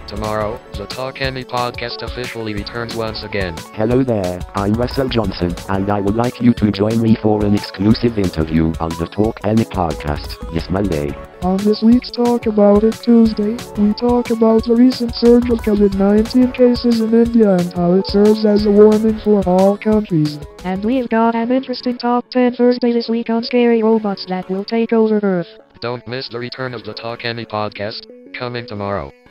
Tomorrow, the Talk Any podcast officially returns once again. Hello there, I'm Russell Johnson, and I would like you to join me for an exclusive interview on the Talk Any podcast this Monday. On this week's Talk About It Tuesday, we talk about the recent surge of COVID-19 cases in India and how it serves as a warning for all countries. And we've got an interesting Top 10 Thursday this week on scary robots that will take over Earth. Don't miss the return of the Talk Any podcast, coming tomorrow.